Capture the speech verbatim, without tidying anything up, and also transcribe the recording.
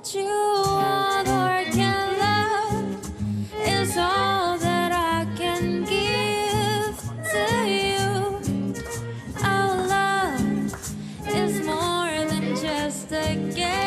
what you want or can love is all that I can give to you. Our love is more than just a game.